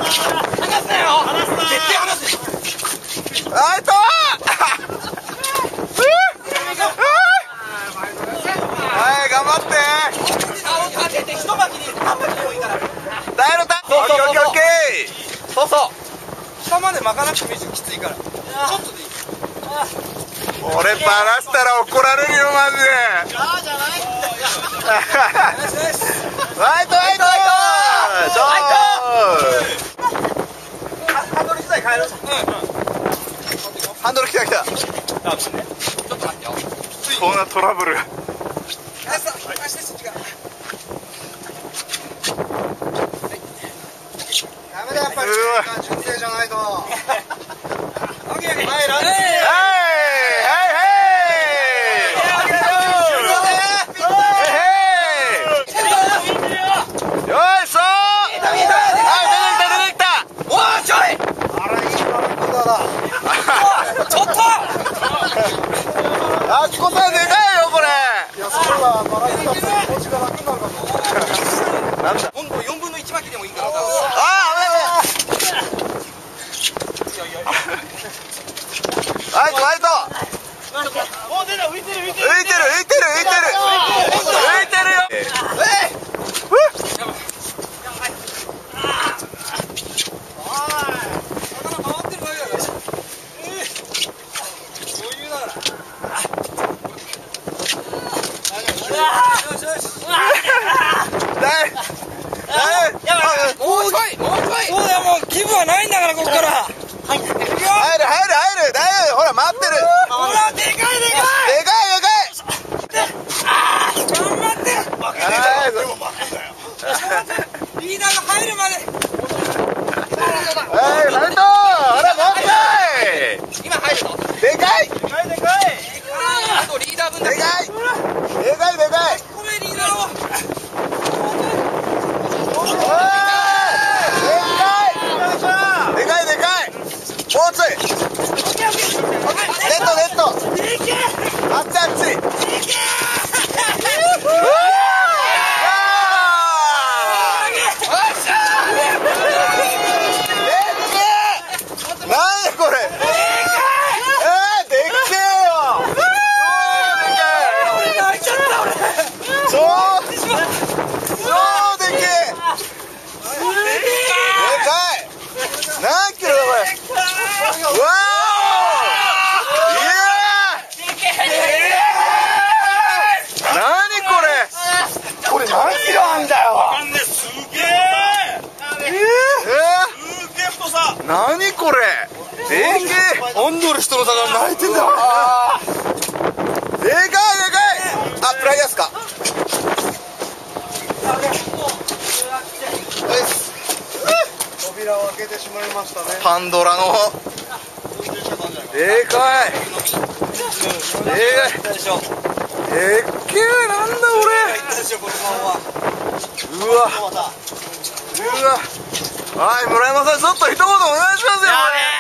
すなよ。絶対離す。 あいとはい頑張って竿を立てて一巻きに半巻きでもいいから。 大のたオッケーオッケーオッケー。 そうそう下まで巻かなくてもいいし、きついからちょっとでいい。 俺バラしたら怒られるよマジで。 じゃないんだよ。 ワイトワイトハンドル自体変える。 ハンドル来た来た。 ちょっと待ってよ。 こんなトラブルが。 ダメだやっぱり純正じゃないと。 あっこさんでかいよこれ。 いやそれはバランスが気持ちが楽になるかも。 なんだ。 今度4分の1巻きでもいいから。 ああ危ない危ない。ワイトワイト。 もう出た。浮いてる浮いてる浮いてる浮いてる浮いてるよ。 もうちょいもう気分はないんだからここから。 入る入る入る大丈夫。ほら待ってる。 ほらでかいでかいでかい頑張って。リーダーが入るまで。 はいハルトほらもう一回。 今入るのでかいでかいあとリーダー分だけ。 でかいでかいでかい。 ごめんリーダーを。 でかいでかい。もうちょい。ネットネット。あっちあっち。何キロだこれ。うわー。何これ。これ何キロあんだよ。 すげえ。すげえ太さ。 何これ。でけえ。 オンドル人の差が泣いてんだよ。 でかいでかい。あプライヤーっすか。 扉を開けてしまいましたね。 パンドラのでかいでかいでっけえ。なんだ俺。うわはい村山さんちょっと一言お願いしますよ。